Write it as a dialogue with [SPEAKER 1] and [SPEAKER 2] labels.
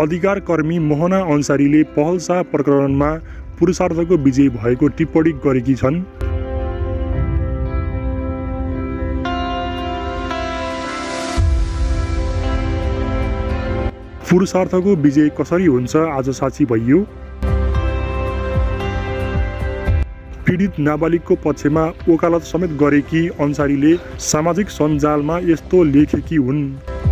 [SPEAKER 1] अधिकार कर्मी मोहना अन्सारीले पहल शाह प्रकरणमा पुरुषार्थको विजय भएको टिप्पणी गरेकी छन्। पुरुषार्थको विजय कसरी हुन्छ आज साक्षी भइयो। पीडित नाबालिगको पक्षमा वकालत समेत गरेकी अन्सारीले सामाजिक सञ्जालमा यस्तो लेखेकी हुन्।